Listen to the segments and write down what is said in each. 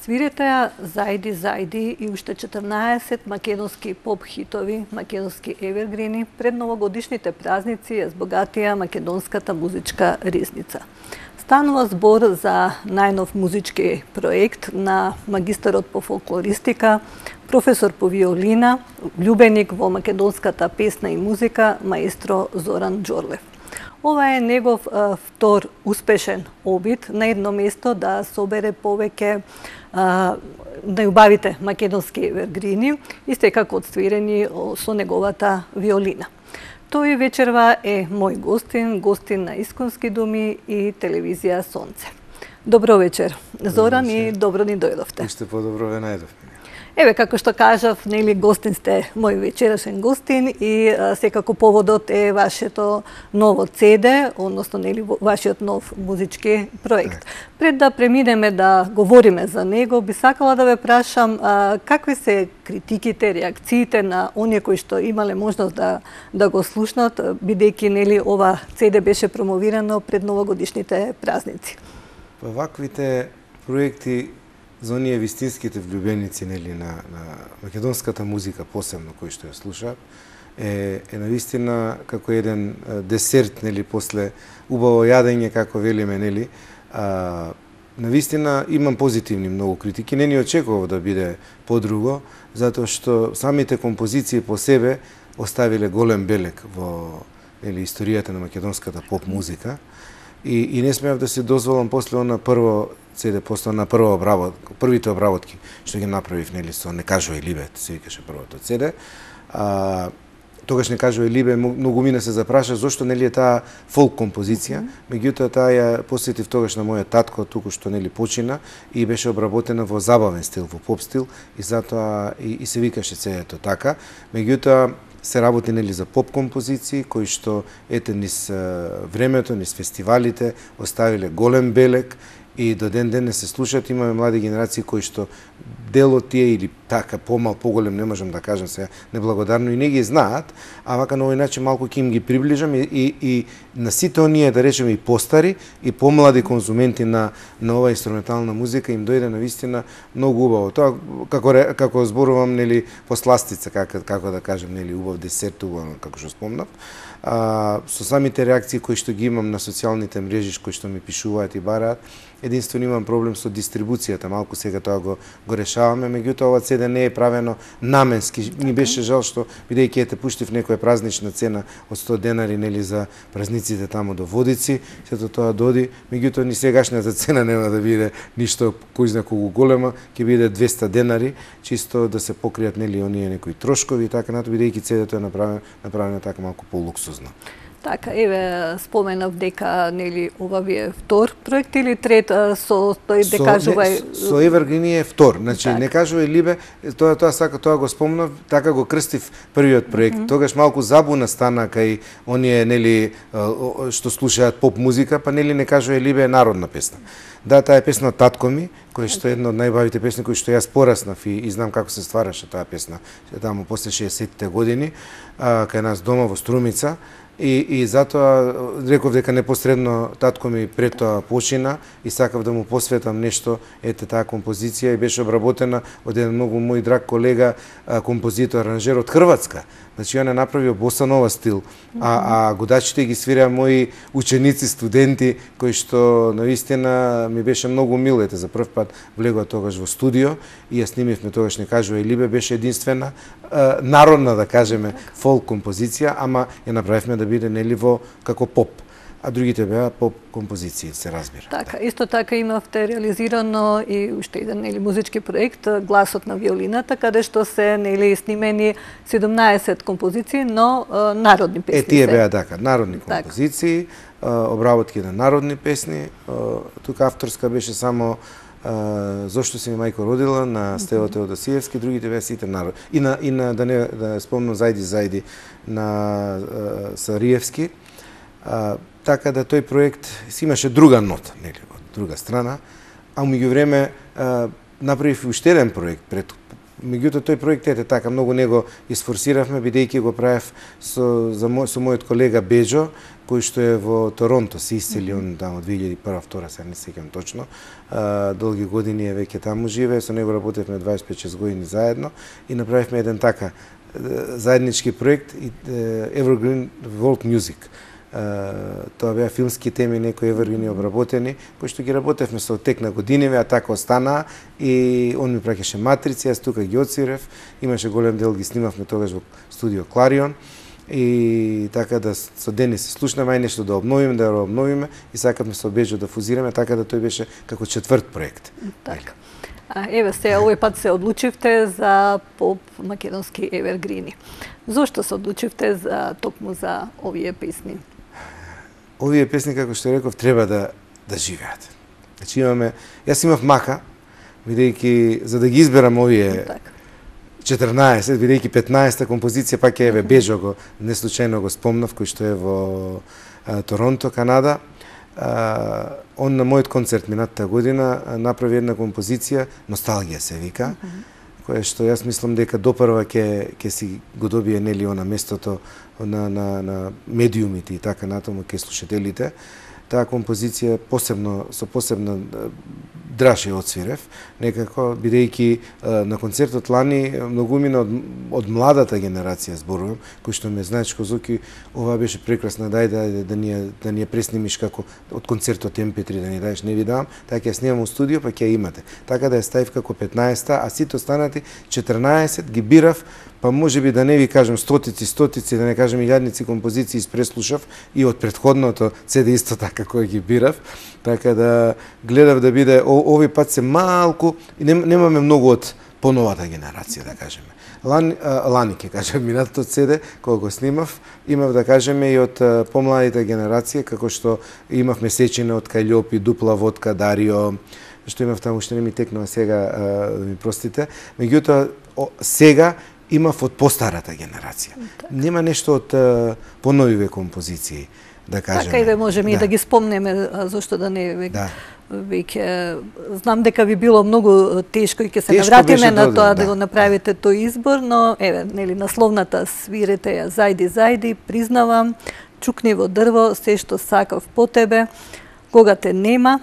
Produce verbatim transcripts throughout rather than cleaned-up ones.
Свирете ја Зајди, зајди и уште четрнаесет македонски поп хитови, македонски евергрини пред новогодишните празници ја збогатија македонската музичка ризница. Станува збор за најнов музички проект на магистарот по фолклористика, професор по виолина, влюбеник во македонската песна и музика, маестро Зоран Џорлев. Ова е негов а, втор успешен обид на едно место да собере повеќе а, најубавите македонски евергрини, исто како одсвирени со неговата виолина. Тој вечерва е мој гостин, гостин на Исконски думи и телевизија Сонце. Добро вечер, Зоран, и добро ни дојдовте. Уште подобро ве најдовме. Еве, како што кажав, нели, гостин сте мој вечерашен гостин и а, секако поводот е вашето ново цеде, односно, нели, вашиот нов музички проект. Пред да преминеме да говориме за него, би сакала да ве прашам а, какви се критиките, реакциите на оние кои што имале можност да, да го слушнат, бидејќи, нели, ова цеде беше промовирано пред новогодишните празници. Ваквите проекти за оние вистинските влюбеници, нели, на, на македонската музика, посебно кои што ја слушаат, е, е навистина како еден десерт, нели, после убаво јадење, како велиме, нели. А, навистина имам позитивни многу критики, не ни очекував да биде подруго, затоа што самите композиции по себе оставиле голем белег во, нели, историјата на македонската поп музика. И, и не смеав да се дозволам после она прво цеде, после на прва обработка, првите обработки што ги направив, нели, со Не кажувај Либе, се викаше првото цеде. А, тогаш Не кажувај Либе, многу мина се запраша зошто, нели, е таа фолк композиција, mm -hmm. меѓутоа таа ја посетив тогаш на мојот татко, туку што, нели, почина и беше обработена во забавен стил, во поп стил, и затоа и, и се викаше цедето така. Меѓутоа се работи, нели, за поп композиции кои што ете низ времето, низ фестивалите оставиле голем белег и до ден ден не се слушаат. Имаме млади генерации кои што дел од тие или така помал, поголем, не можам да кажам сега неблагодарно, и не ги знаат, а вака на овој начин малку ќе им ги приближам и, и, и на сите оние, да речеме, и постари и помлади конзументи на, на ова инструментална музика им дојде на вистина многу убаво. Тоа како како зборувам, нели, посластица, како како да кажем, нели, убав десерт, убаво, како што спомнав. А, со самите реакции кои што ги имам на социјалните мрежи, кои што ми пишуваат и бараат, единствено имам проблем со дистрибуцијата, малку сега тоа го, го решаваме, меѓутоа ова цеде не е правено наменски. Ни беше жал што, бидејќи ете пуштив некоја празнична цена од сто денари, нели, за празниците тамо до Водици, сето тоа доди, меѓутоа ни сегашната цена нема да биде ништо кој знае колку голема, ќе биде двеста денари, чисто да се покријат, нели, оние некои трошкови и така натаму, бидејќи цедето е направено, направено така малку полуксузно. Така, еве, споменав дека, нели, ова ви е втор проект или трет со тој Не кажувај... Со евергрини е втор, значи так. Не кажувај Либе, тоа тоа сака, тоа го спомнав, така го крстив првиот проект. Mm -hmm. Тогаш малку забуна стана кај оние, нели, што слушаат поп музика, па, нели, Не кажувај Либе е народна песна. Да, таа е песна Татко ми, која што е една од најбавите песни кои што јас пораснав и, и знам како се ствараше таа песна таму после шеесеттите години, а, кај нас дома во Струмица. И, и затоа реков дека непосредно татко ми пред тоа почина и сакав да му посветам нешто, ете таа композиција, и беше обработена од еден многу мој драг колега, композитор, аранжер од Хрватска. Значи, он е направио боса нова стил, а, а годачите ги свираа мои ученици, студенти, кои што навистина ми беше многу мил. Ете, за прв пат влегува тогаш во студио и ја снимивме тогаш Не кажувај Либе, беше единствена а, народна, да кажеме, фолк композиција, ама ја направивме да биде, нели, во како поп, а другите беа поп композиции, се разбира. Така, исто така имавте реализирано и уште еден, нели, музички проект Гласот на виолината, каде што се, нели, снимени седумнаесет композиции, но а, народни песни. Е, тие беа така, народни композиции, така. Обработки на народни песни. Тука авторска беше само Uh, Зошто си ми мајко родила на Стево Теодосиевски, другите беа сите народ. И на, и на да не да спомнам Зајди, зајди на uh, Сариевски. Uh, така да тој проект си имаше друга нота, нели, од друга страна, а меѓувреме uh, направив уште еден проект пред меѓутоа тој проект ете така многу него изфорсиравме, бидејќи го правев со за мој, со мојот колега Беџо, кој што е во Торонто, се исцели он таму две илјади и прва втора, се не сеќам точно. А, долги години е веќе таму живее, со него работевме дваесет и пет шест години заедно и направивме еден така заеднички проект Evergreen World Music. Uh, тоа беа филмски теми, некои евергрини обработени, кои што ги работевме со тек на годиниве, а така останаа и он ми праќаше матрици, јас тука ги отсвирев, имаше голем дел ги снимавме тогаш во студио Кларион и така да со Денис се слушнаме, ај нешто да обновиме, да обновиме и сакавме со Беџо да фузираме, така да тој беше како четврт проект. Така. А, еве се, овој пат се одлучивте за поп македонски евергрини. Зошто се одлучивте за токму за овие песни? Овие песни, како што реков, треба да да живеат. Значи имаме, јас имав мака, бидејќи за да ги изберам овие четрнаесет, бидејќи петнаесетта композиција пак е еве Беџо го, не случајно го спомнав, кој што е во а, Торонто, Канада. А, он на мојот концерт минатата година направи една композиција, Носталгија се вика, mm -hmm. која што јас мислам дека допрва ќе ќе си го добие нели она местото на на на медиумите и така натаму кај слушателите. Таа композиција посебно со посебна драж ја отсвирев, некако бидејќи на концертот лани многумина од, од младата генерација зборувам, кој што ме знаеш Козуки, ова беше прекрасна, дај да да ни да ни ја преснимиш како од концертот Ем Пе три да ни даеш, не ви давам, така ќе снимам у студио, па ќе ја имате. Така да ја ставив како петнаесетта, а сите останати четрнаесет ги бирав, па можеби да не ви кажам стотици, стотици, да не кажам илјадници композиции испреслушав и од претходното Це Де исто така кој ги бирав, така да гледав да биде овој пат се малку и нем, немаме многу од поновата генерација, да кажеме. Лани, а, лани ќе кажам, минатото Це Де, кога го снимав, имав да кажеме и од а, помладите генерација, како што имавме сечина од Кајлјопи, Дупла водка, Дарио, што имав таму, што не ми текнува сега, а, да ми простите. Меѓутоа, сега имав од постарата генерација. Так. Нема нешто од а, поновиве композиции, да кажеме. Така и ве можеме да. И да ги спомнеме, зошто да не веќе. Да. Веќе знам дека ви било многу тешко и ќе се тешко навратиме на тоа да, да го направите тој избор, но еве, нели насловната свирете ја Зајди, зајди, признавам, чукни во дрво, се што сакав по тебе, кога те нема,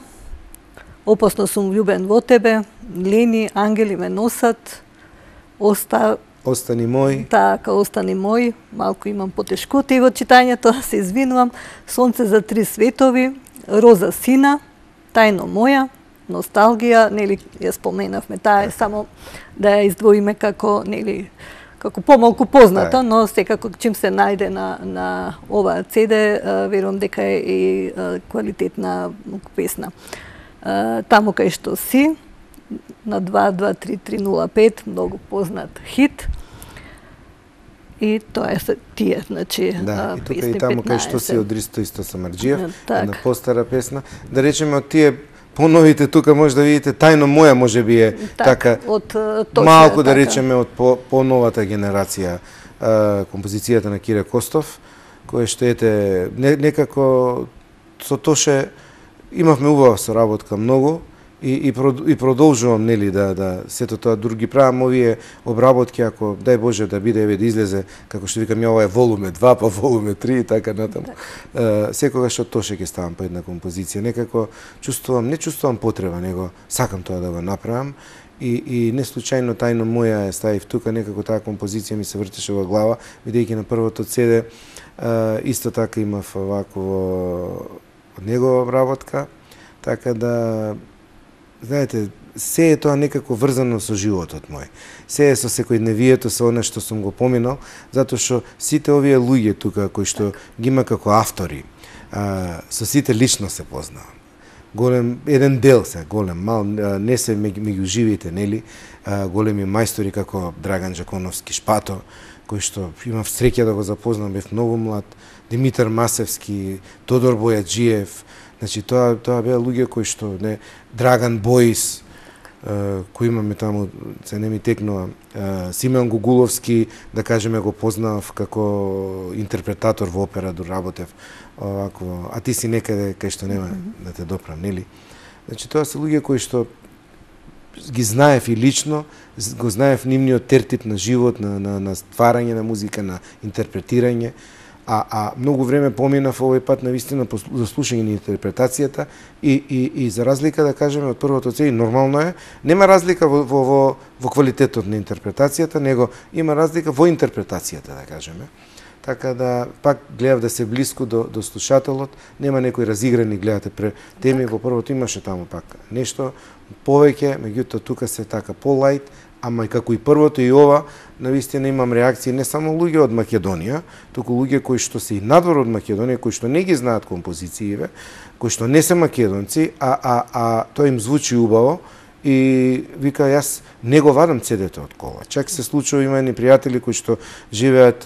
опасно сум влюбен во тебе, лени ангели ме носат, оста Остани мој. Така, остани мој. Малку имам потешкоти во читањето, се извинувам. Сонце за три светови, Роза сина, Тајно моја, Носталгија, нели ја споменавме, таа е само да ја издвоиме како нели како помалку позната, но секако чим се најде на на оваа Це Де, верувам дека е и квалитетна песна. Таму кај што си, на два два три три нула пет, многу познат хит. И тоа е тие, значи, да, и тука и таму кај што си од Ристо Исто Самарџиев, една постара песна. Да речеме од тие поновите тука може да видите Тајно моја можеби е так, така од точно, малку да така. речеме од по, поновата генерација, а, композицијата на Кире Костов, која што ете не, некако со Тоше имавме убава соработка многу. И, и, и продолжувам нели да да сето тоа други правам овие обработки, ако дај Боже да биде еве да излезе како што викам ја, ова е волуме два, па волуме три и така натаму. Uh, секогаш од Тоше ќе ставам по една композиција, некако чувствувам, не чувствувам потреба, него сакам тоа да го направам и и не случајно Тајно моја е ставив тука, некако таа композиција ми се вртеше во глава, бидејќи на првото Це Де uh, исто така имав вакво од него обработка, така да знаете, се е тоа некако врзано со животот мој. Се е со секојдневието, со она што сум го поминал, затоа што сите овие луѓе тука кои што ги има како автори, а, со сите лично се познавам. Голем еден дел се, голем мал, не се меѓу живите, нели, а, големи мајстори како Драган Джаконовски Шпато, кој што имав среќа да го запознам, бев многу млад, Димитар Масевски, Тодор Бојаджиев. Значи тоа тоа беа луѓе кои што не Драган Боис, кој имаме таму, се не ми текнува, Симеон Гугуловски, да кажеме го познав како интерпретатор во опера, до работев овако, а ти си некаде кај што нема да те допрам, нели? Значи тоа се луѓе кои што ги знаев и лично, го знаев нивниот тертип на живот, на на на стварање на музика, на интерпретирање. а, а многу време поминав овој пат на вистина за слушање на интерпретацијата и, и, и за разлика да кажеме од првото цели, нормално е, нема разлика во, во, во, во квалитетот на интерпретацијата, него има разлика во интерпретацијата, да кажеме. Така да пак гледав да се блиску до, до слушателот, нема некои разиграни, гледате пре теми, во првото имаше таму пак нешто повеќе, меѓутоа тука се така по-лајт, ама и како и првото и ова, навистина имам реакции не само луѓе од Македонија, туку луѓе кои што се и надвор од Македонија, кои што не ги знаат композициите, кои што не се македонци, а, а, а тоа им звучи убаво, и вика јас не го вадам цедето од кола. Чак се случува, има едни пријатели кои што живеат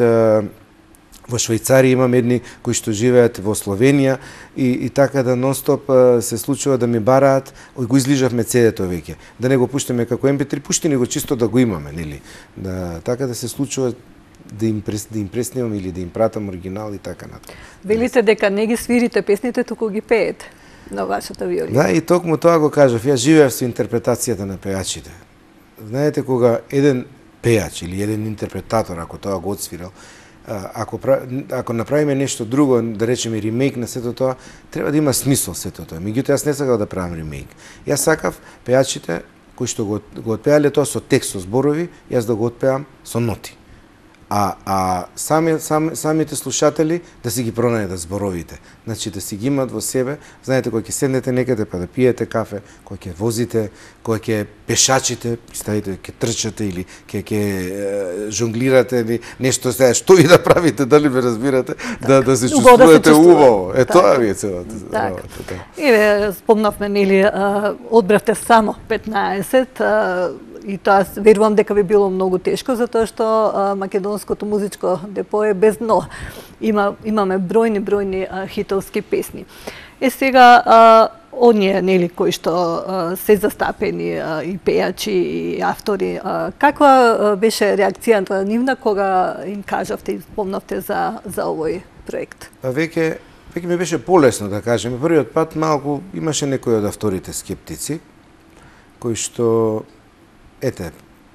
во Швајцарија, имам едни кои што живеат во Словенија и, и така да нон-стоп се случува да ми бараат, го излижавме цедето веќе. Да не го пуштаме како Ем Пе три, пушти ни го чисто да го имаме, нели? Да, така да се случува да им, прес, да им преснемам или да им пратам оригинал и така натаму. Велите дека не ги свирите песните, туку ги пеете на вашата виолина. Да, и токму тоа го кажав. Јас живеев со интерпретацијата на пејачите. Знаете, кога еден пејач или еден интерпретатор, ако тоа го отсвирал, ако ако направиме нешто друго, да речеме ремейк на сето тоа, треба да има смисол сето тоа. Меѓутоа јас не сакав да правам ремейк. Јас сакав пејачите кои што го го отпеале тоа со текст, со зборови, јас да го отпеам со ноти. А, а сами, сами, самите слушатели да си ги пронајдат зборовите. Значи да си ги имат во себе. Знаете, кога ќе седнете некаде па да пиете кафе, кога ќе возите, кога ќе пешачите, представите, ќе трчате или ќе ќе жонглирате или нешто се, што и да правите, дали ме разбирате, так, да да се чувствувате убаво. Е так, тоа ви е целата работа. Еве спомнавме, нели, одбравте само петнаесет, и тоа верувам дека би било многу тешко, затоа што а, македонското музичко депо е без дно. Има, имаме бројни, бројни а, хитовски песни. Е сега, а, оние, нели, кои што а, се застапени а, и пејачи, и автори, а, каква а, беше реакцијата нивна кога им кажавте и спомнавте за, за овој проект? Па веќе, веќе ми беше полесно, да кажеме. Првиот пат малку имаше некои од авторите скептици, кои што ете,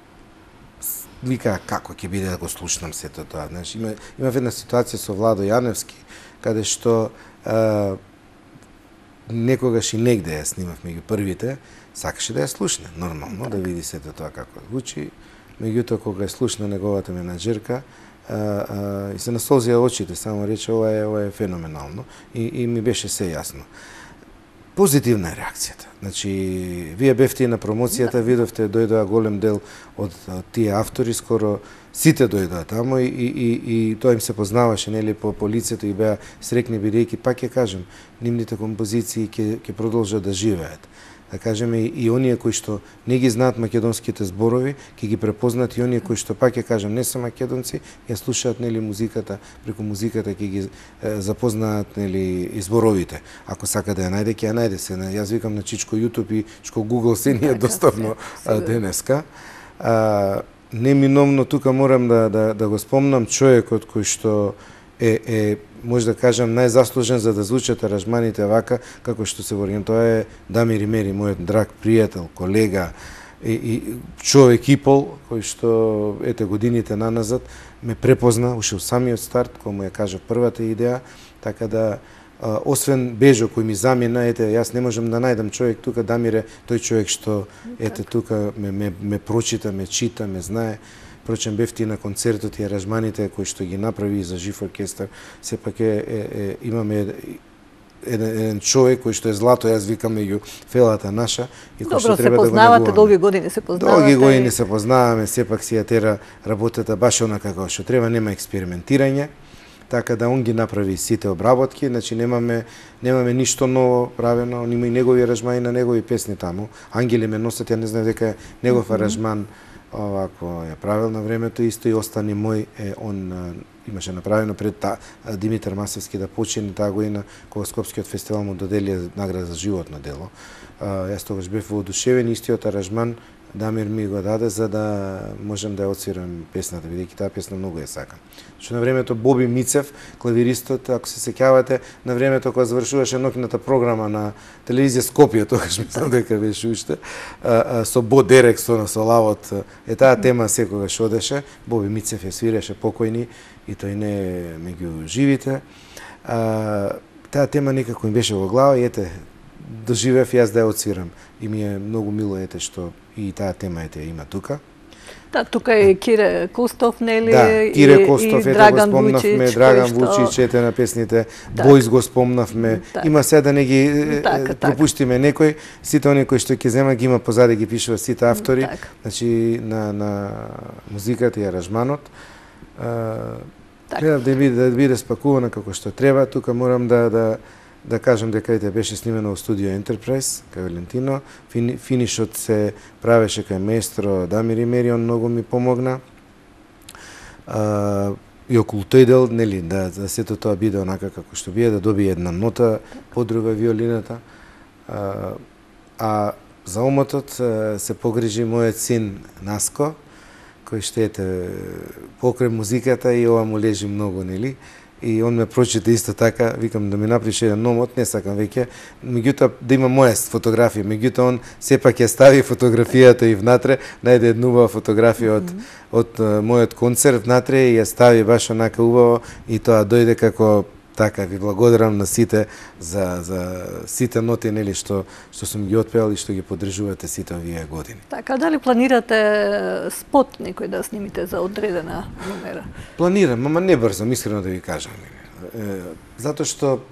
вика како ќе биде да го слушнам сето тоа. Знаеш, има има една ситуација со Владо Јаневски, каде што а, некогаш и негде ја снимав меѓу првите, сакаше да ја слушне, нормално, да види сето тоа како звучи. Меѓутоа кога ја слушна неговата менаџерка, а, а, и се насолзија очите, само рече ова е ова е феноменално и, и ми беше се јасно. Позитивна е реакцијата. Значи, вие бевте и на промоцијата, видовте, дојдоа голем дел од, од тие автори, скоро сите дојдоа тамо и, и, и, и тоа им се познаваше, нели, по, по лицето и беа срекни, бидејќи, пак ќе кажем, нивните композиции ќе ќе продолжат да живеат. Да кажеме и, и оние кои што не ги знаат македонските зборови, ќе ги препознаат и оние кои што пак ќе кажем не се македонци, ја слушаат, нели, музиката, преку музиката ќе ги е, запознаат, нели, и зборовите. Ако сака да ја најде, ќе ја најде се. Јас викам на Чичко YouTube и Чичко Google се ни е достапно денеска. А, неминовно тука морам да, да, да го спомнам човекот кој што е, е може да кажам најзаслужен за да звучат аранжманите вака како што се ворим. Тоа е Дамир Имери, мојот драг пријател, колега и, и човек и пол кој што ете годините наназад ме препозна уште во самиот старт кога му ја кажав првата идеја, така да а, освен Бежо кој ми замина, ете јас не можам да најдам човек тука, Дамир е тој човек што ете тука ме ме, ме прочита, ме чита, ме знае. Впрочем, бевте и на концертот и аранжманите кои што ги направи за жив оркестар. Сепак е, е, е имаме еден, еден човек кој што е злато, јас викам меѓу фелата наша и кој што треба да го негуваме. Добро, се познавате, долги години се познавате. Долги години се познаваме, сепак си ја тера работата баш онака како што треба, нема експериментирање. Така да он ги направи сите обработки, значи немаме немаме ништо ново правено, он има и негови аранжмани на негови песни таму. Ангели ме носат, ја не знам дека е негов mm -hmm. аранжман овако ја правил на времето, исто и остани мој е он а, имаше направено пред та, Димитар Масевски да почине таа година кога Скопскиот фестивал му доделија награда за животно дело. А, јас тогаш бев воодушевен, истиот аранжман Дамир ми го даде за да можам да ја отсвирам песната, бидејќи таа песна многу ја сакам. Што на времето Боби Мицев, клавиристот, ако се сеќавате, на времето кога завршуваше ноќната програма на телевизија Скопје, тогаш мислам дека беше уште, а, а, со Бо Дерек, со со лавот, е таа тема секогаш одеше. Боби Мицев ја свиреше покојни и тој не е меѓу живите. А, таа тема некако им беше во глава и ете, доживев јас да ја отсвирам. И ми е многу мило ете што и таа тема ете има тука. Да, тука е Кире Костов, нели? Да, Кире Костов, и, и ете го спомнавме, Вучич, Драган што... Вучич, ете на песните, так. Бојс го спомнавме. Так. Има се да не ги така, пропуштиме некој, сите оние кои што ќе зема ги има позади ги пишува сите автори, так. значи на на музиката и аранжманот. Так. Гледав да биде да биде спакувана како што треба, тука морам да да да кажам дека ете беше снимено во студио Enterprise кај Валентино. Фини, финишот се правеше кај маестро Дамир Имерион, многу ми помогна. А, и околу тој дел, нели, да, да сето тоа биде онака како што бие, да добие една нота, подруга виолината. А, а за омотот се погрижи мојот син Наско, кој што ете покрај музиката и ова му лежи многу, нели? И он ме прочита исто така, викам да ми напиши еден номот, не сакам веќе, меѓутоа да има моја фотографија, меѓутоа он сепак ја стави фотографијата и внатре, најде една убава фотографија од, mm -hmm. од, од мојот концерт внатре и ја стави баш онака убаво и тоа дојде како така, ви благодарам на сите за, за сите ноти, нели, што, што сум ги отпеал и што ги поддржувате сите овие години. Така, дали планирате спот некој да снимите за одредена номера? Планирам, ама не брзам, искрено да ви кажам. Затоа што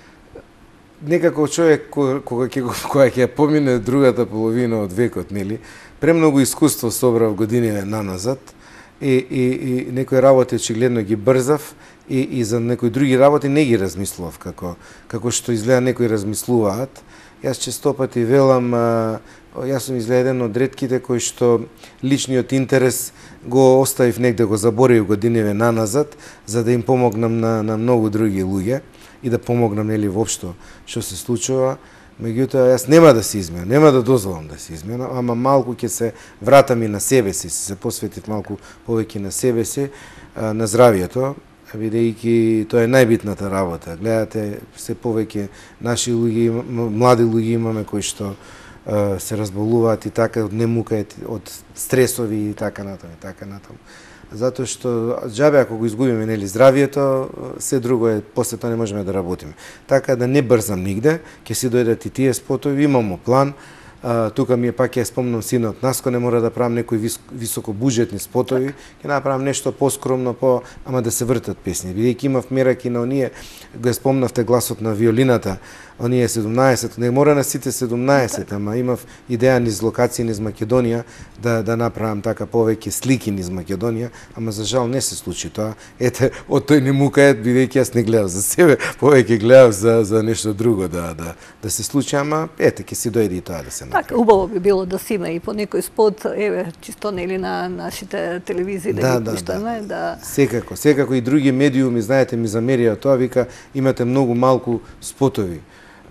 некако човек кога ќе кога ќе помине другата половина од векот, нели, премногу искуство собрав години наназад и, и, и некои работи очигледно ги брзав, И, и за некои други работи не ги размислував како како што изгледа некои размислуваат. Јас често пати велам, а, јас сум изгледа еден од ретките кои што личниот интерес го оставив негде, го заборавив годиниве наназад, за да им помогнам на, на многу други луѓе и да помогнам, нели, воопшто што се случува. Меѓутоа, јас нема да се изменам, нема да дозволам да се изменам, ама малку ќе се вратам и на себе си, се посветив малку повеќе на себе си, а, на здравието, бидејќи тоа е најбитната работа. Гледате, се повеќе наши луѓе, млади луѓе имаме кои што а, се разболуваат и така од немукаат, од стресови и така натаму, и така натаму. Затоа што џабе ако го изгубиме, нели, здравието, се друго е, после тоа не можеме да работиме. Така да не брзам нигде, ќе си дојдат и тие спотови, имамо план. Uh, тука ми е пак ја спомнам синот Наско, не мора да правам некои вис, високобуџетни спотови, ќе направам нешто поскромно, по, ама да се вртат песни. Бидејќи имав мераки на оние, го спомнавте гласот на виолината, оние седумнаесет, не мора на сите седумнаесет, ама имав идеја низ локации низ Македонија да да направам така повеќе слики низ Македонија, ама за жал не се случи тоа. Ете, од тој не мукаат, бидејќи јас не гледав за себе, повеќе гледав за за нешто друго да да да се случи, ама ете ќе си дојде и тоа да се направи. Така, убаво би било да си има и по некој спот, еве, чисто нели на нашите телевизии да, да ги пуштаме, да, да. Секако, секако и други медиуми, знаете, ми замерија тоа, вика, имате многу малку спотови.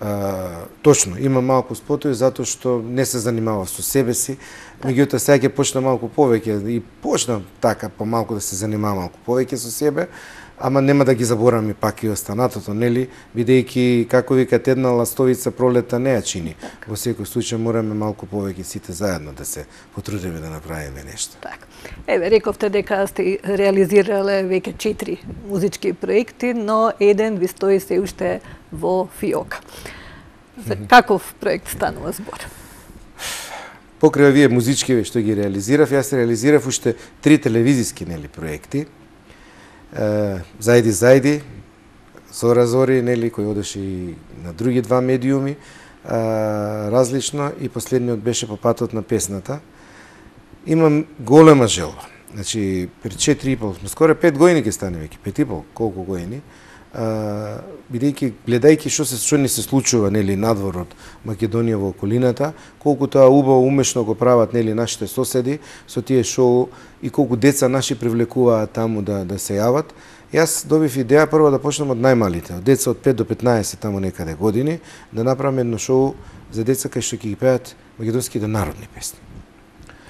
А, точно, има малку спотови затоа што не се занимава со себе си, меѓутоа сега ќе почна малку повеќе и почна така помалку да се занимава малку повеќе со себе, ама нема да ги забораваме пак и останатото, нели, бидејќи како викат една ластовица пролета не ја чини. Так. Во секој случај мораме малку повеќе сите заедно да се потрудиме да направиме нешто. Так. Еве, рековте дека сте реализирале веќе четири музички проекти, но еден ви стои се уште во фиока. За каков проект станува збор? Покрај овие музички што ги реализирав, јас реализирав уште три телевизиски, нели, проекти. Зајди зајди, Зора зори, нели, кој одеше и на други два медиуми, а, различно, и последниот беше по патот на песната. Имам голема желба. Значи, пред четири и пол, скоро пет години ќе стане веќе, пет и пол, колку години, а, бидејќи гледајќи што се што ни се случува, нели, надвор од Македонија во околината, колку тоа убаво умешно го прават, нели, нашите соседи со тие шоу и колку деца наши привлекуваат таму да да се јават. Јас добив идеја прво да почнем од најмалите, од деца од пет до петнаесет таму некаде години, да направам едно шоу за деца кај што ќе ги пеат македонските народни песни.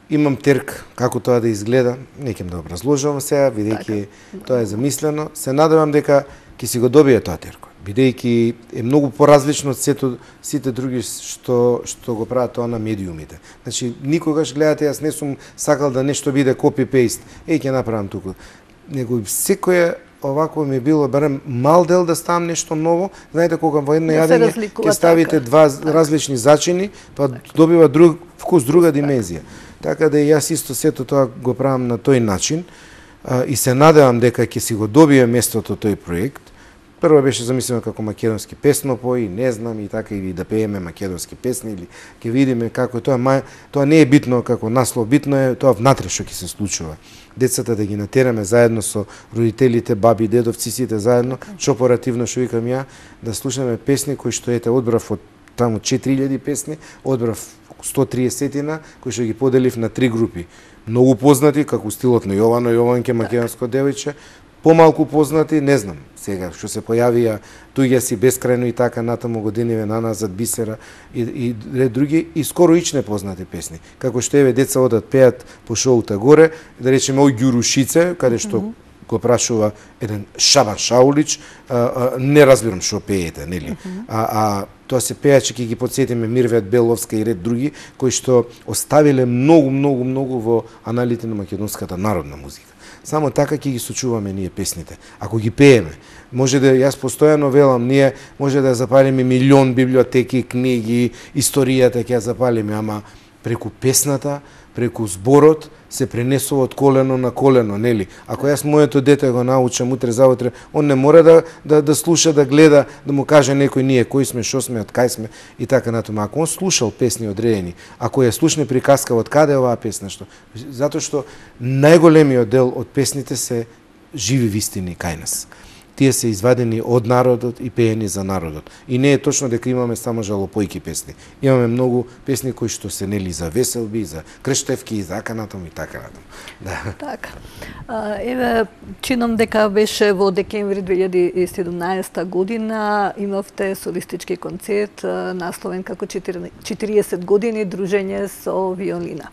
имам терк како тоа да изгледа, не ќе да образложувам сега, бидејќи тоа е замислено. Се надевам дека ќе си го добие тоа терко, бидејќи е многу поразлично од сето, сите други што што го прават тоа на медиумите. Значи никогаш гледате, јас не сум сакал да нешто биде копи-пейст. Еј ќе направам туку. Него секоја овако ми било барем мал дел да ставам нешто ново. Знаете кога во едно јадење ќе ставите два различни зачини, па добива друг вкус, друга димензија. Така да и јас исто сето тоа го правам на тој начин а, и се надевам дека ќе си го добие местото тој проект. Прво беше замислено како македонски песнопои, не знам и така или да пееме македонски песни или ќе видиме како е тоа. Мај, тоа не е битно како наслов, битно е тоа внатре што ќе се случува. Децата да ги натераме заедно со родителите, баби, дедовци, сите заедно, што поративно што викам ја, да слушаме песни кои што ете одбрав од таму четири илјади песни, одбрав сто триесет кои што ги поделив на три групи. Многу познати како стилот на Јовано Јованке, македонско девојче, помалку познати, не знам, сега што се појавија туѓа си бескрајно и така натаму годиниве наназад Бисера и, и други и скоро ич непознати песни. Како што еве деца одат пеат по шоута горе, да речеме ој Ѓурушице, каде што mm -hmm. го прашува еден Шабан Шаулич, а, а, не разбирам што пеете, нели? Mm -hmm. А, а тоа се пеачи, ќе ги подсетиме Мирвет Беловска и ред други, кои што оставиле многу, многу, многу во аналите на македонската народна музика. Само така ќе ги сочуваме ние песните. Ако ги пееме, може да, јас постојано велам, ние може да запалиме милион библиотеки, книги, историјата ќе ја запалиме, ама преку песната, преку зборот, се пренесува од колено на колено, нели? Ако јас моето дете го научам утре заутре, он не мора да, да, да слуша, да гледа, да му каже некој ние кои сме, што сме, од кај сме и така натаму. Ако он слушал песни одредени, ако ја слушне приказка од каде е оваа песна, што? Затоа што најголемиот дел од песните се живи вистини кај нас. Тие се извадени од народот и пеени за народот. И не е точно дека имаме само жалопојки песни. Имаме многу песни кои што се нели за веселби, за крштевки и така натаму и така натаму. Да. Така. А, еве, чинам дека беше во декември две илјади и седумнаесета година имавте солистички концерт насловен како четириесет години дружење со виолина.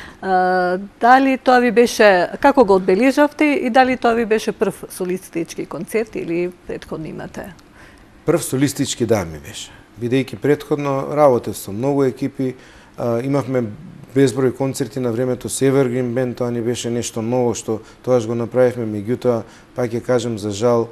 А, дали тоа ви беше, како го одбележавте и дали тоа ви беше прв солистички концерт или претходно имате? Прв солистички да ми беше. Бидејќи претходно работев со многу екипи, а, имавме безброј концерти на времето со Evergreen Band, тоа ни беше нешто ново што тоаш го направивме, меѓутоа пак ќе кажам за жал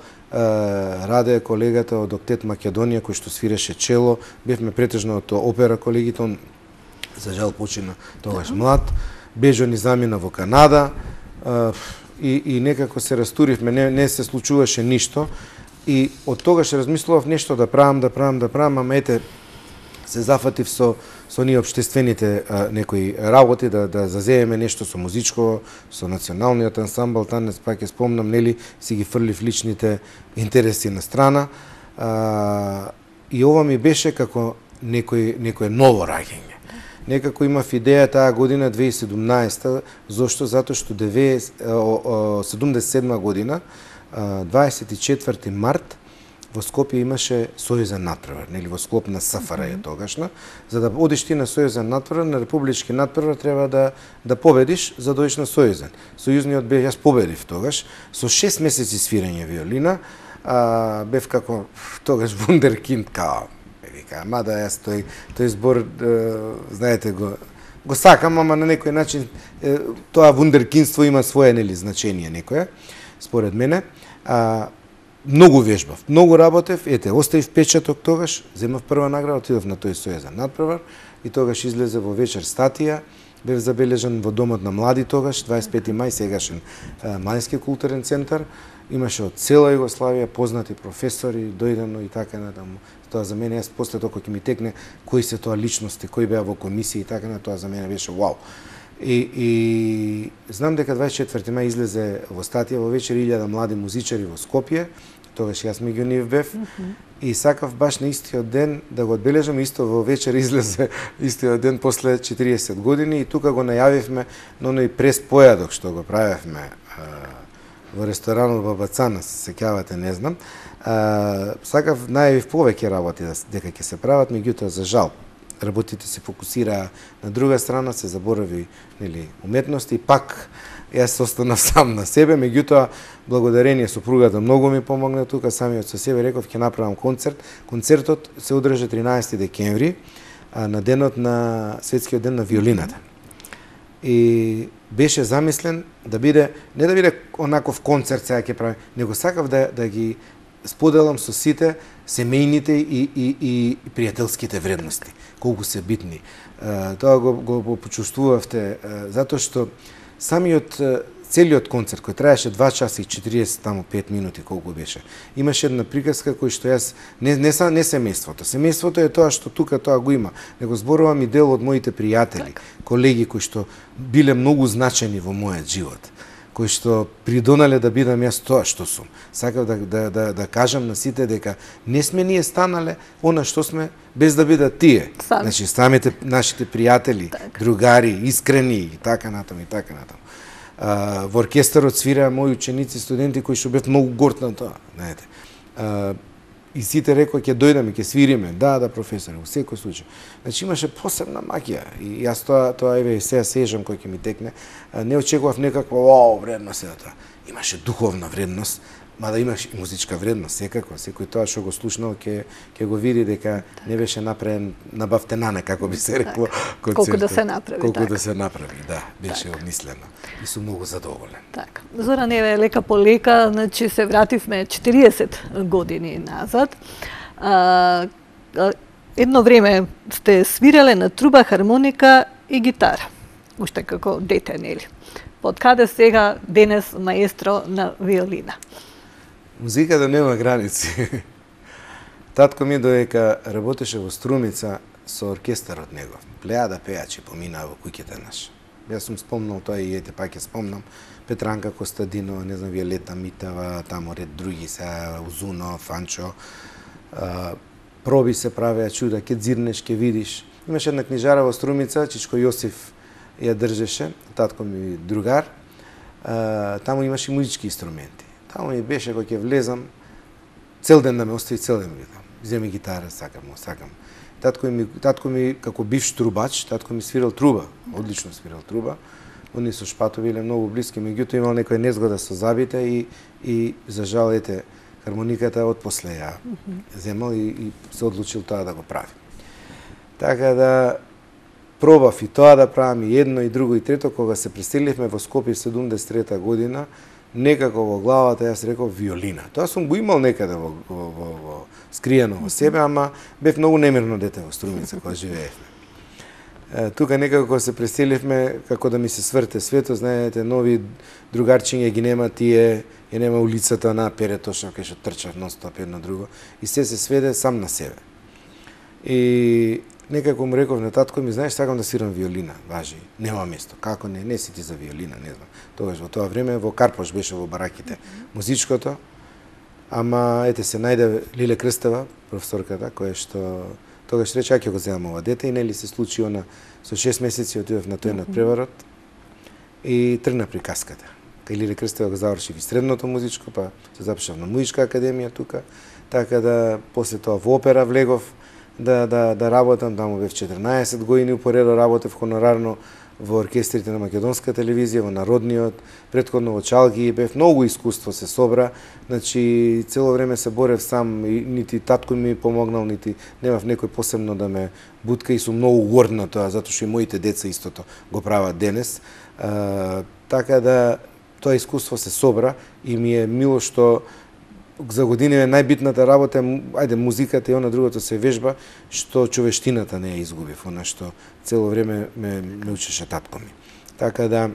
а, Раде колегата од Октет Македонија кој што свиреше чело, бевме претежно од опера колегите, он за жал почина тогаш млад, Бежо ни замина во Канада, а, И, и некако се растуривме, не, не се случуваше ништо. И од тогаш размислував нешто да правам, да правам, да правам, ама ете, се зафатив со, со ние обштествените а, некои работи, да, да зазееме нешто со музичко, со националниот ансамбл, танес пак ќе спомнам, нели, си ги фрлив личните интереси на страна. А, и ова ми беше како некој, некој ново раѓање. Некако имав идеја таа година две илјади и седумнаесета, зошто? Затоа што седумдесет и седма година, дваесет и четврти март, во Скопје имаше сојузен натпревар, нели во склоп на С Ф Р Ј тогашна. За да одиш ти на сојузен натпревар, на републички натпревар треба да да победиш за да одиш на сојузен. Сојузниот бе, јас победив тогаш со шест месеци свирење виолина, а, бев како тогаш вундеркинд као мада јас тој тој збор знаете го го сакам, ама на некој начин тоа вундеркинство има свое нели значење некое според мене. А, многу вежбав, многу работев, ете, оставив печаток тогаш, земав прва награда, отидов на тој сојузен натпревар и тогаш излезе во вечер статија, бев забележан во домот на млади тогаш, дваесет и пети мај, сегашен Мајски културен центар. Имаше од цела Југославија познати професори, дојдено и така натаму. Тоа за мене, јас после тоа ќе ми текне кои се тоа личности, кои беа во комисија и така на тоа за мене беше вау. И, и знам дека дваесет и четврти мај излезе во статија во вечер илјада млади музичари во Скопје, тогаш јас меѓу нив бев, mm -hmm. и сакав баш на истиот ден да го одбележам, исто во вечер излезе истиот ден после четириесет години и тука го најавивме на оној прес појадок што го правевме во ресторанот Бабацана, се сеќавате, не знам. А, сакав најавив повеќе работи дека ќе се прават, меѓутоа за жал работите се фокусираа на друга страна, се заборави, нели, уметност и пак јас останав сам на себе, меѓутоа благодарение сопругата многу ми помогна тука, самиот со себе реков ќе направам концерт. Концертот се одржа тринаесети декември, а, на денот на светскиот ден на виолината. И беше замислен да биде, не да биде онаков концерт сега ќе прави, него сакав да да ги споделам со сите семејните и, и, и пријателските вредности, колку се битни. Uh, тоа го, го, го почувствувавте, uh, затоа што самиот, uh, целиот концерт, кој траеше два часа и четириесет, тамо пет минути, колку беше, имаше една приказка кој што јас, не, не, не семејството, семејството е тоа што тука тоа го има, него зборувам и дел од моите пријатели, колеги кои што биле многу значени во мојот живот, кои што придонале да бидам јас тоа што сум. Сакав да, да, да, да кажам на сите дека не сме ние станале она што сме без да бидат тие. Сами. Значи, самите нашите пријатели, так. другари, искрени и така натаму и така натаму. А, во оркестарот свираа мои ученици, студенти кои што бев многу горд на тоа, знаете. А, и сите рекоа ќе дојдеме, ќе свириме. Да, да, професор, во секој случај. Значи имаше посебна магија и јас тоа тоа еве сега сежам кој ќе ми текне. Не очекував некаква вау вредност е тоа. Имаше духовна вредност, мада имаше и музичка вредност секако. Секој тоа што го слушнал ќе ќе го види дека не беше направен на бафтенане, како би се рекло, концертот. Колку да се направи, Колку така. да се направи, да, беше обмислено. И сум многу задоволен. Така. Зоран, еве лека по лека, значи се вративме четириесет години назад. А, едно време сте свирале на труба, хармоника и гитара. Уште како дете, нели? Под каде сега денес маестро на виолина? Музиката нема граници. Татко ми додека работеше во Струмица со оркестарот негов. Плејада пејачи поминаа во куќите наши. Јас сум спомнал тоа и ете пак ќе спомнам. Петранка Костадинова, не знам, Виолета Митева, тамо ред други се, Узуно, Фанчо. А, проби се правеа чуда, ке дзирнеш, ке видиш. Имаше една книжара во Струмица, Чичко Јосиф ја држеше, татко ми другар. А, таму имаше музички инструменти. Таму ми беше кога ќе влезам, цел ден да ме остави, цел ден видам. Земи гитара, сакам, сакам. Татко ми, татко ми како бивш трубач, татко ми свирал труба, одлично свирал труба. Они со шпато биле многу блиски, меѓутоа имал некоја незгода со забите и и за жал ете хармониката отпосле ја земал и, и се одлучил тоа да го прави. Така да пробав и тоа да правам и едно и друго и трето, кога се преселивме во Скопје седумдесет и трета година, некако во главата јас реков виолина. Тоа сум го имал некаде во, во, во, во скриено во себе, ама бев многу немирно дете во Струмица кога живеевме. Тука некако кога се преселивме, како да ми се сврте свето, знаете, нови другарчиња ги нема тие, ја нема улицата на перетошно кај што трчав нон-стоп едно друго и се се сведе сам на себе. И некако му реков на татко ми, знаеш, сакам да свирам виолина, важи, нема место. Како не, не си ти за виолина, не знам. Тогаш во тоа време во Карпош беше во бараките музичкото, ама ете се најде Лиле Крстева, професорката, која што тогаш рече, ќе го земам ова дете и нели се случи она со шест месеци отидов на тој надпреварот и тргна приказката. Кај Лиле Крстева го завршив и средното музичко, па се запишав на музичка академија тука, така да после тоа во опера влегов да да да работам, таму бев четрнаесет години упоредо работев хонорарно во оркестрите на Македонска телевизија, во Народниот, претходно во Чалги, бев многу искуство се собра, значи цело време се борев сам, и нити татко ми помогнал, нити немав некој посебно да ме бутка и сум многу горд на тоа, затоа што и моите деца истото го прават денес. А, така да тоа искуство се собра и ми е мило што за години е најбитната работа, ајде музиката и она другото се вежба, што човештината не ја изгубив, она што цело време ме, ме учеше татко ми. Така да,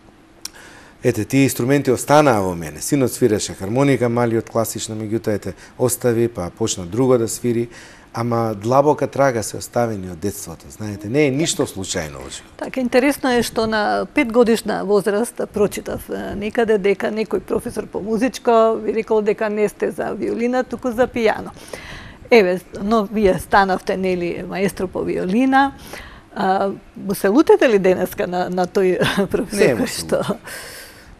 ете, тие инструменти останаа во мене. Синот свиреше хармоника, малиот класична, меѓутоа ете, остави, па почна друго да свири, ама длабока трага се оставени од детството, знаете, не е ништо случајно во животот. Така, интересно е што на пет годишна возраст прочитав некаде дека некој професор по музичко ви рекол дека не сте за виолина, туку за пијано. Еве, но вие станавте, нели, маестро по виолина. А, му се лутете ли денеска на, на тој професор? Не, му се што...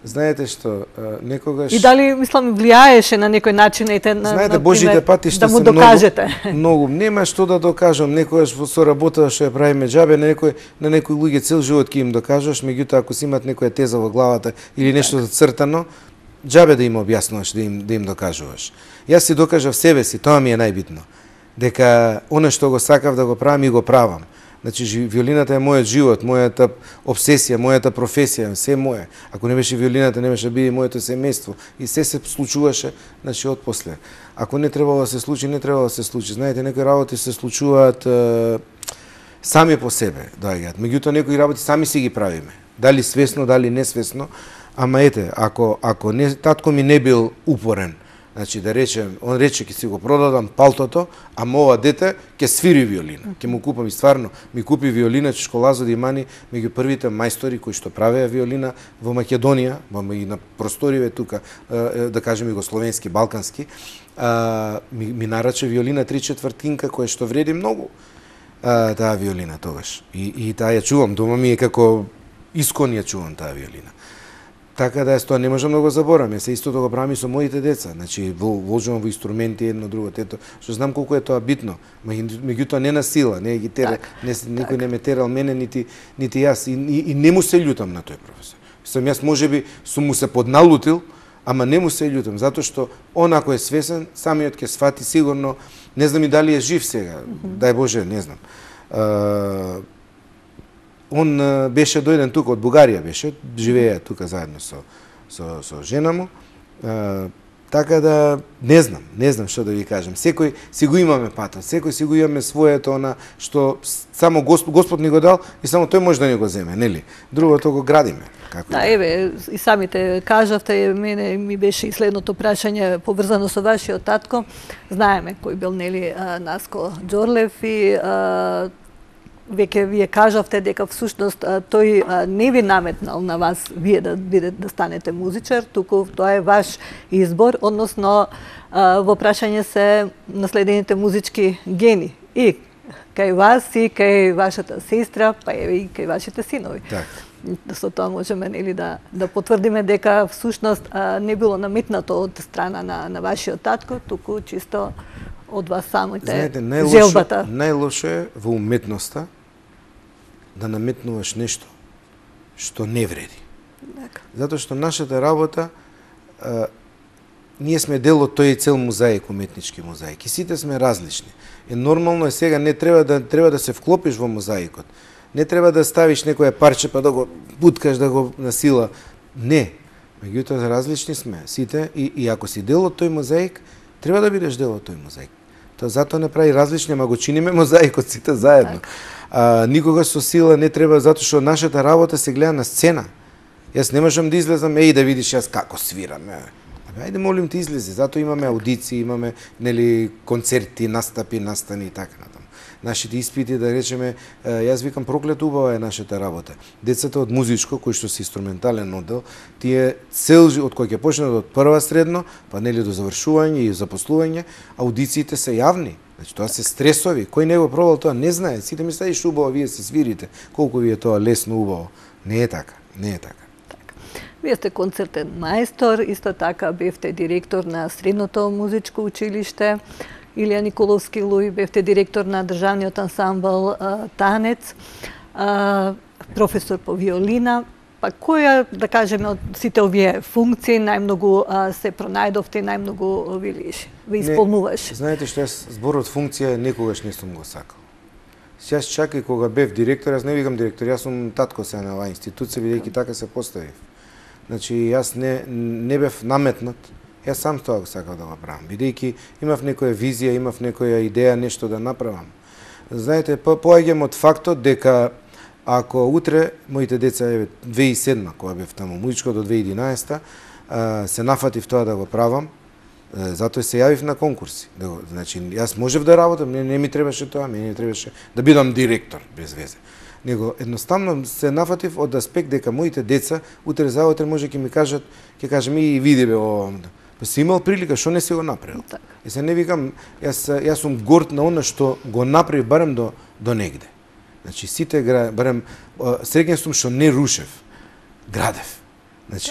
знаете што, некогаш... И дали, мислам, влијаеше на некој начин, ете, на, знаете, на Божите патишта да му се докажете? Многу, многу, нема што да докажам, некогаш со работа што ја правиме џабе, на некој, на некој луѓе цел живот ќе им докажаш, меѓутоа ако си имат некоја теза во главата или нешто зацртано, џабе да им објаснуваш, да им, да им докажуваш. Јас си докажав себе си, тоа ми е најбитно. Дека оно што го сакав да го правам и го правам. Значи, виолината е мојот живот, мојата обсесија, мојата професија, се моје. Ако не беше виолината, не беше биде моето семејство. И се се случуваше, значи, од после. Ако не требало да се случи, не требало да се случи. Знаете, некои работи се случуваат е, сами по себе, доаѓаат. Меѓутоа, некои работи сами си ги правиме. Дали свесно, дали несвесно. Ама ете, ако, ако не, татко ми не бил упорен, значи да речем, он рече ќе си го продадам палтото, ама ова дете ќе свири виолина. Ќе му купам и стварно ми купи виолина Чешколазо Димани, меѓу првите мајстори кои што правеа виолина во Македонија, и на просториве тука, да кажем југословенски, балкански, ми, ми нарача виолина три четвртинка која што вреди многу. Таа виолина тогаш. И, и таа ја чувам, дома ми е како искон ја чувам таа виолина. Така да, тоа не можам да го заборавам. Се истото го правам и со моите деца. Значи, вложувам во инструменти едно друго тето, што знам колку е тоа битно. Меѓутоа не на сила, не ги тера, не никој не ме терал мене нити нити јас и, и, и не му се љутам на тој професор. Сам јас можеби сум му се подналутил, ама не му се љутам затоа што он ако е свесен, самиот ќе свати сигурно, не знам и дали е жив сега. Дај Боже, не знам. Uh, Он беше дојден тука од Бугарија, беше, живеја тука заедно со со со жена му. А, така да не знам, не знам што да ви кажам. Секој си го имаме патот, секој си го имаме своето она што само Господ, Господ ни го дал и само тој може да ни го земе, нели? Другото го градиме. Како да, еве, и самите кажавте, мене ми беше и следното прашање поврзано со вашиот татко. Знаеме кој бил, нели, Наско Џорлев и а, веќе вие кажавте дека всушност тој не ви наметнал на вас вие да бидете да станете музичар, туку тоа е ваш избор, односно во прашање се наследените музички гени и кај вас и кај вашата сестра, па и кај вашите синови. Так. Со тоа можеме, нели, да да потврдиме дека всушност не било наметнато од страна на на вашиот татко, туку чисто од вас самите. Знаете, најлошо, желбата. Најлошо е во уметноста да наметнуваш нешто што не вреди. Дека. Затоа што нашата работа, а, ние сме дел од тој цел мозаик, уметнички мозаик. И сите сме различни. И нормално е сега, не треба да треба да се вклопиш во мозаикот. Не треба да ставиш некоја парче па да го буткаш, да го насила. Не. Меѓутоа различни сме сите и, и ако си дел од тој мозаик, треба да бидеш дел од тој мозаик. Тоа затоа не прави различни, ама го чиниме мозаикот сите заедно. А, никогаш со сила не треба, затоа што нашата работа се гледа на сцена. Јас не можам да излезам, еј да видиш јас како свирам. Абе, ајде молим ти излези, затоа имаме аудиции, имаме, нели, концерти, настапи, настани и така натаму. Нашите испити, да речеме, јас викам проклет убава е нашата работа. Децата од музичко, кои што се инструментален оддел, тие цел од кој ќе почнат од прва средно, па нели до завршување и запослување, аудициите се јавни. Значи тоа се стресови. Кој не го пробал тоа не знае. Сите мислејќи што убаво вие се свирите, колку ви е тоа лесно убаво. Не е така, не е така. Така. Вие сте концертен мајстор, исто така бевте директор на Средното музичко училиште. Илија Николовски Луј, бевте директор на државниот ансамбл а, Танец, а, професор по виолина. Па која, да кажеме, од сите овие функции најмногу а, се пронајдовте и најмногу ви лиши, ви исполнуваш? Не, знаете што, јас зборот функција никогаш не сум го сакал. Јас чак и кога бев директор, јас не викам директор, јас сум татко се на оваа институција, бидејќи така се поставив. Значи, јас не, не бев наметнат. Јас сам тоа го сакав да го правам, бидејќи имав некоја визија, имав некоја идеја нешто да направам. Знаете, по поаѓам од фактот дека ако утре моите деца, еве, две илјади и седма, кога бев таму музичко до две илјади и единаесета, се нафатив тоа да го правам, затоа се јавив на конкурси. Значи, јас можев да работам, не, не ми требаше тоа, мене не требаше да бидам директор без везе. Него едноставно се нафатив од аспект дека моите деца утре заутре може ќе ми кажат, ќе кажем и види бе ова. Па си имал прилика, што не си го направил? Так. И се не викам, јас јас сум горд на она што го направив барем до до негде. Значи сите барем среќен сум што не рушев, градев. Значи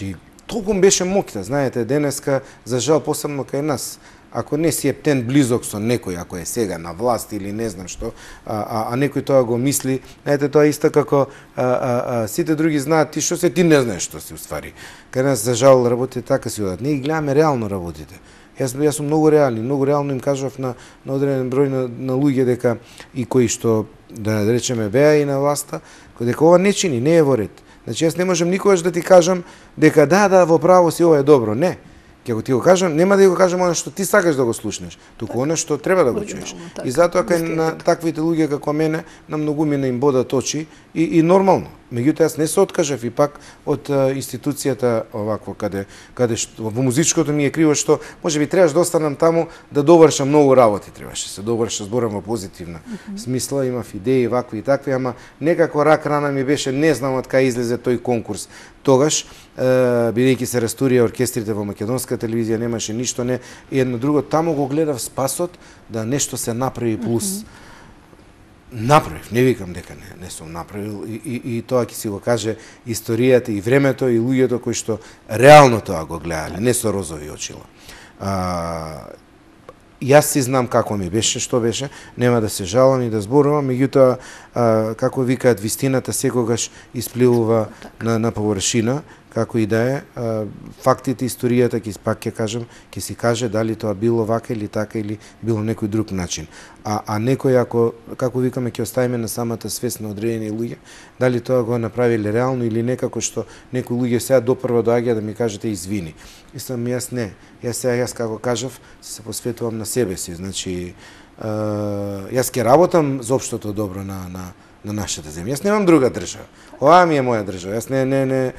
толку беше моќта, знаете, денеска, за жал, посебно кај нас, ако не си ептен близок со некој, ако е сега на власт или не знам што, а, а, а некој тоа го мисли, знаете, тоа е исто како а, а, а, сите други знаат ти што се, ти не знаеш што си уствари. Кај нас, за жал, работите така си одат. Ние ги гледаме реално работите. Јас, јас сум многу реални, многу реално им кажав на, на одреден број на, на луѓе дека и кои што, да речеме, беа и на власта, дека ова не чини, не е во ред. Значи, јас не можам никогаш да ти кажам дека да, да, во право си, ова е добро. Не. Ќе ти го кажам, нема да го кажам она што ти сакаш да го слушнеш, туку она што треба да го чуеш. И затоа кај на таквите луѓе како мене, на многумина им бодат очи и, и нормално. Меѓутоа, јас не се откажав и пак од а, институцијата овакво, каде, каде што, во музичкото ми е криво што може би требаш да останам таму да довршам многу работи, требаше се довршам, зборам во позитивна mm -hmm. смисла, имав идеи вакви и такви, ама некако рак рана ми беше, не знам од кај излезе тој конкурс. Тогаш, бидејќи се растурија оркестрите во македонска телевизија, немаше ништо, не, и едно друго, таму го гледав спасот да нешто се направи плюс. Mm -hmm. Направив, не викам дека не, не сум направил и, и, и тоа ќе си го каже историјата и времето и луѓето кои што реално тоа го гледале, не со розови очила. А, јас си знам како ми беше, што беше, нема да се жалам и да зборувам, меѓутоа, како викаат, вистината секогаш испливува на, на површина, како и да е, фактите, историјата, ќе пак ќе кажам, ќе си каже дали тоа било вака или така или било некој друг начин. А, а некој, ако, како викаме, ќе оставиме на самата свест на одредени луѓе, дали тоа го направиле реално или некако што некои луѓе сега допрва доаѓа да ми кажете извини. И сам јас не. Јас сега, јас како кажав, се посветувам на себе си. Значи, јас ќе работам за општото добро на, на, на нашата земја. Јас немам друга држава. Оваа ми е моја држава. Јас не, не, не,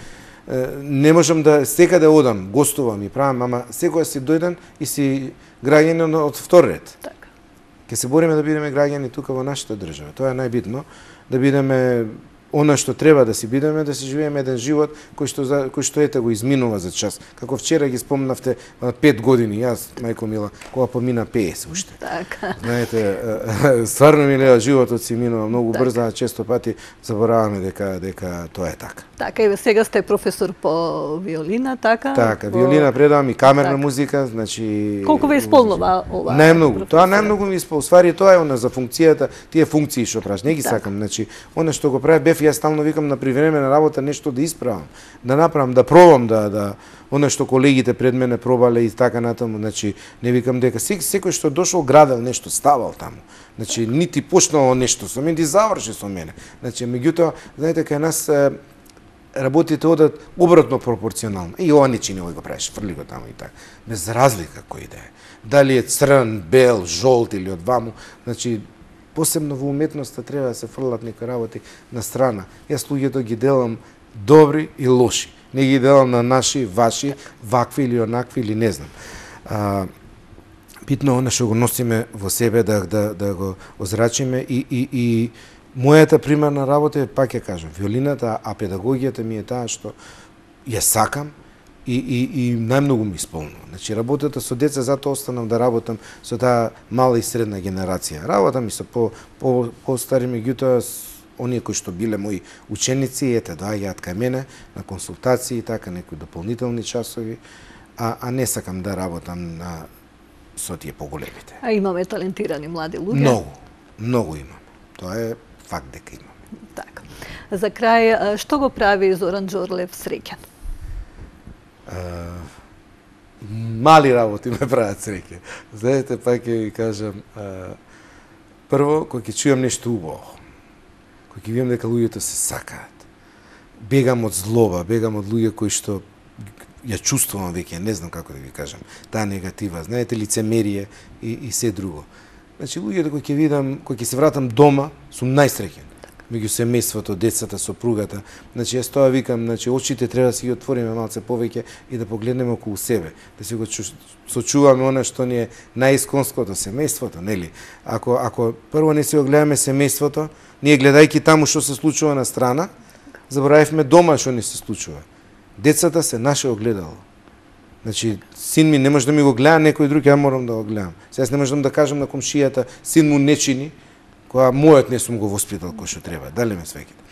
не можам да секаде одам, гостувам и правам, ама секоја си дојден и си граѓанин од втор ред. Така. Ке се бориме да бидеме граѓани тука во нашата држава. Тоа е најбитно, да бидеме она што треба да си бидеме, да си живееме еден живот кој што кој што ете го изминува за час. Како вчера ги спомнавте пет години, јас, мајко мила, кога помина пеесет уште. Така. Знаете, стварно ми лева животот си минува многу така. Брзо, а често пати забораваме дека дека тоа е така. Така, и сега сте професор по виолина, така? Така, по... виолина предавам и камерна така. Музика, значи колку ве исполнува ова? Најмногу. Тоа најмногу ми исполнува. Ствари тоа е она за функцијата, тие функции што правиш, не ги така. Сакам, значи она што го прави бев, јас стално викам на привремена работа нешто да исправам, да направам, да пробам да да она што колегите пред мене пробале и така натаму, значи не викам дека секој, секој што дошол градел нешто, ставал таму. Значи нити почнало нешто со мене, и заврши со мене. Значи меѓутоа, знаете, кај нас работите одат обратно пропорционално. И ова не чини, овој го правиш, фрли го таму и така. Без разлика кој да е. Дали е црн, бел, жолт или од ваму, значи посебно во уметноста треба да се фрлат некои работи на страна. Јас луѓето ги делам добри и лоши. Не ги делам на наши, ваши, вакви или онакви или не знам. А, битно она што го носиме во себе да да да го озрачиме и и и мојата примерна работа е, пак ја кажам, виолината, а педагогијата ми е таа што ја сакам и и и најмногу ми исполнува. Значи работата со деца, затоа останам да работам со таа мала и средна генерација. Работам и со по по постари, меѓутоа оние кои што биле мои ученици, ете доаѓаат кај мене на консултации и така некои дополнителни часови, а а не сакам да работам на со тие поголемите. А имаме талентирани млади луѓе? Многу, многу имаме. Тоа е факт дека имаме. Така. За крај, што го прави Зоран Џорлев среќен? Uh, мали работи ме прават среќен. Знаете, пак ќе ви кажам, uh, прво, кога ќе чујам нешто убаво, кога ќе видам дека луѓето се сакаат, бегам од злоба, бегам од луѓе кои што ја чувствувам веќе, не знам како да ви кажам, таа негатива, знаете, лицемерие и, и се друго. Значи, луѓето кои ќе видам, кои ќе се вратам дома, сум најсреќен. Меѓу семејството, децата, сопругата. Значи, јас тоа викам, значи, очите треба да си ги отвориме малце повеќе и да погледнеме околу себе, да си го сочуваме она што ни е најисконското, семејството, нели? Ако ако прво не си го гледаме семејството, ние гледајќи таму што се случува на страна, заборавивме дома што ни се случува. Децата се наше огледало. Значи, син ми не може да ми го гледа некој друг, ја морам да го гледам. Сега не можам да кажам на комшијата, син му не чини, кога мојот не сум го воспитал кој што треба, дали ме свеќате.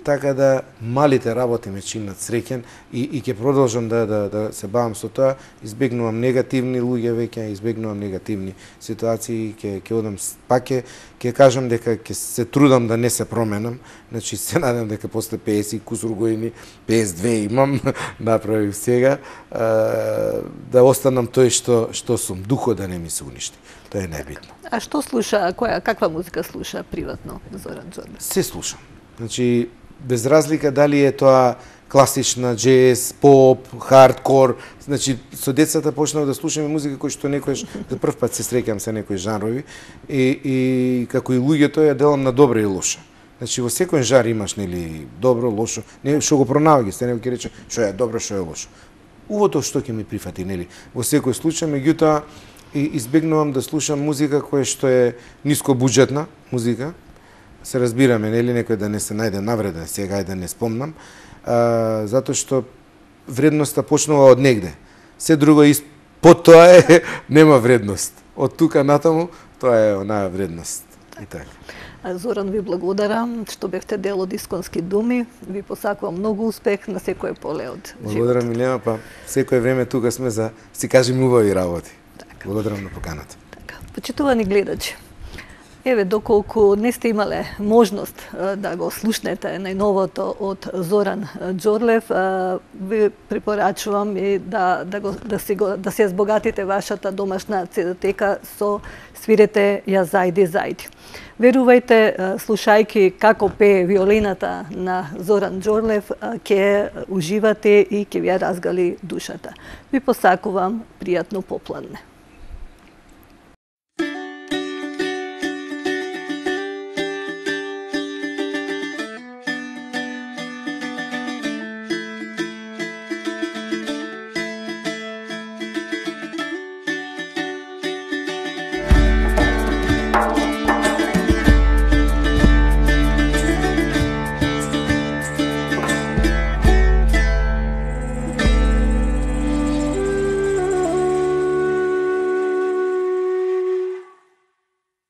така да малите работи ме чинат среќен и, и ќе продолжам да, да, да се бавам со тоа, избегнувам негативни луѓе веќе, избегнувам негативни ситуации, ќе ќе одам пак ќе ќе кажам дека ќе се трудам да не се променам, значи се надам дека после песет кусур години, песет и две имам, направив сега, да останам тој што што сум, духот да не ми се уништи. Тоа е најбитно. А што слуша, која, каква музика слуша приватно Зоран Џорлев? Се слушам. Значи, без разлика дали е тоа класична, джез, поп, хардкор, значи, со децата почнав да слушаме музика кој што некојаш за прв пат се среќам се некои жанрови и, и како и луѓето ја делам на добра и лоша. Значи, во секој жар имаш, нели, добро, лошо, не што го пронаоѓаш, се некој ќе рече што е добро, што е лошо. Увото што ќе ми прифати, нели, во секој случај, меѓутоа, и избегнувам да слушам музика која што е нискобуџетна музика. Се разбираме, нели, некој да не се најде навреден, сега и да не спомнам, а, затоа што вредноста почнува од негде. Се друго под тоа е нема вредност. Од тука натаму тоа е онаа вредност. И така. Зоран, ви благодарам што бевте дел од Исконски думи. Ви посакувам многу успех на секое поле од животот. Благодарам, Милена, па секое време тука сме за си кажем убави работи. Благодарам на поканата. Така. Почитувани гледачи, еве, доколку не сте имале можност да го слушнете најновото од Зоран Џорлев, ви препорачувам и да, да, го, да, си го, да се збогатите вашата домашна цедотека со свирете Ја зајди зајди. Верувајте, слушајќи како пее виолината на Зоран Џорлев, ќе уживате и ќе ви ја разгали душата. Ви посакувам пријатно попладне.